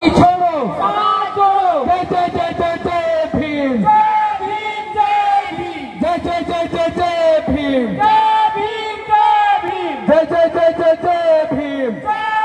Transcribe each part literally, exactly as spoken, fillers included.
छोड़ो, जय जय जय जय जय भीम, जय जय जय जय जय भीम, जय जय जय जय जय भीम।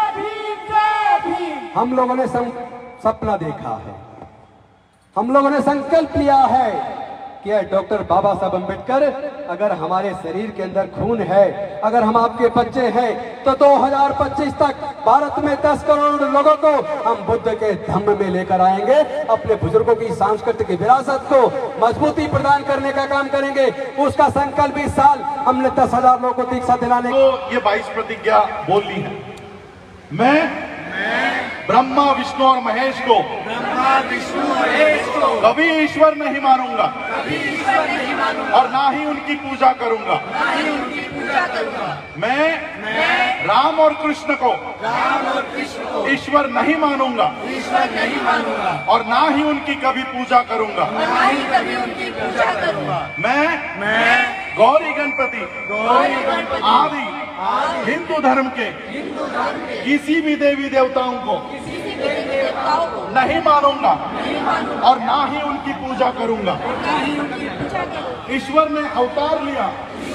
हम लोगों ने सपना देखा है, हम लोगों ने संकल्प लिया है कि डॉक्टर बाबा साहब अम्बेडकर, अगर हमारे शरीर के अंदर खून है, अगर हम आपके बच्चे हैं, तो दो हज़ार पच्चीस तक भारत में दस करोड़ लोगों को हम बुद्ध के धम्म में लेकर आएंगे। अपने बुजुर्गों की सांस्कृतिक विरासत को मजबूती प्रदान करने का काम करेंगे। उसका संकल्प इस साल हमने दस हजार लोगों को दीक्षा दिलाने को ये बाईस प्रतिज्ञा बोल ली है। मैं ब्रह्मा विष्णु और महेश को ब्रह्मा विष्णु महेश को कभी ईश्वर नहीं मानूंगा, कभी ईश्वर नहीं मानूंगा और ना ही उनकी पूजा करूंगा। ना ही उनकी पूजा करूंगा। मैं मैं राम और कृष्ण को राम और कृष्ण को ईश्वर नहीं मानूंगा, ईश्वर नहीं मानूंगा, और ना ही उनकी कभी पूजा करूंगा। ना ही कभी उनकी पूजा करूंगा। मैं मैं गौरी गणपति गौरी गणपति आदि हिंदू धर्म के हिंदू धर्म के किसी भी देवी देवताओं को किसी भी देवी देवताओं को नहीं मानूंगा, नहीं मानूंगा, और ना ही उनकी पूजा करूंगा। ना ही उनकी पूजा करूंगा। ईश्वर ने अवतार लिया,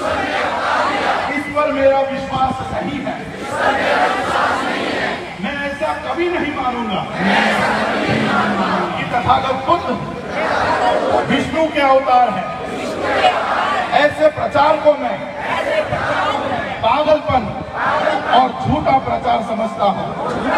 इस पर मेरा विश्वास नहीं है। मैं ऐसा कभी नहीं मानूंगा कि तथागत बुद्ध विष्णु के अवतार हैं। ऐसे प्रचार को मैं पागलपन और झूठा प्रचार समझता हूँ।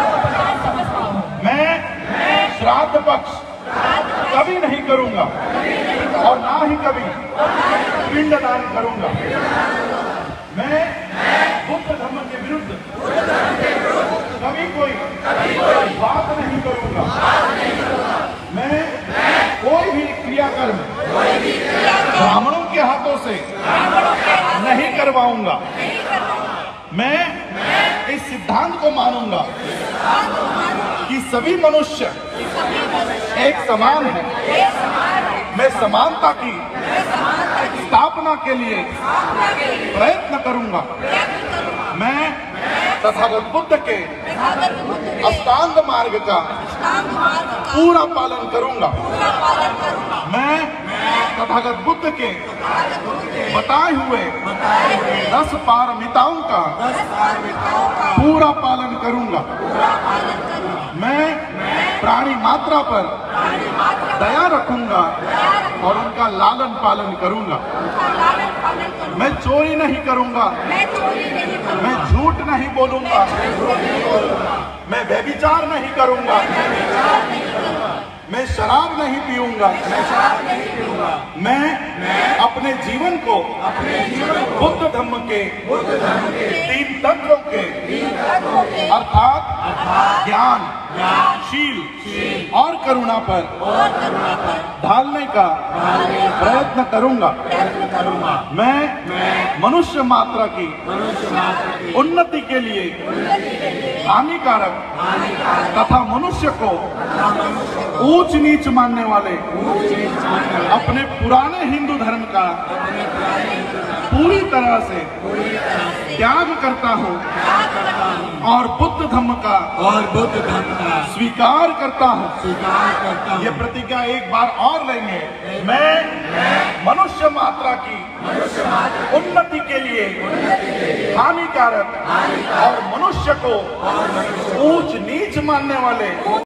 मैं श्राद्ध पक्ष कभी नहीं करूंगा, और ना ही कभी पिंडदान करूंगा। मैं बुद्ध धर्म के विरुद्ध कभी कोई बात नहीं करूंगा। मैं कोई भी क्रियाकर्म ब्राह्मणों के हाथों से नहीं करवाऊंगा। मैं इस सिद्धांत को मानूंगा कि सभी मनुष्य एक समान है। मैं समानता की स्थापना के लिए प्रयत्न करूंगा। मैं तथागत बुद्ध के अष्टांग मार्ग का पूरा पालन करूंगा। मैं तथागत बुद्ध के बताए हुए दस पारमिताओं का पूरा पालन करूंगा। मैं प्राणी मात्रा पर दया रखूंगा और उनका लालन पालन करूंगा। मैं चोरी नहीं करूंगा, मैं झूठ नहीं बोलूंगा, मैं व्यभिचार नहीं करूंगा, मैं शराब नहीं पीऊंगा। मैं अपने जीवन को बुद्ध धम्म के तीन तत्वों के अर्थात ज्ञान, शील और करुणा पर ढालने का प्रयत्न करूंगा। मैं मनुष्य मात्रा की उन्नति के लिए हानिकारक तथा मनुष्य को ऊंच नीच मानने वाले अपने पुराने हिंदू धर्म का पूरी तरह से त्याग करता हूँ और बुद्ध धम्म का और बुद्ध धर्म का स्वीकार करता हूँ। स्वीकार करता हूँ। ये प्रतिज्ञा एक बार और लेंगे। मैं मनुष्य मात्रा की उन्नति के लिए हानिकारक और मनुष्य को ऊंच नीच मानने वाले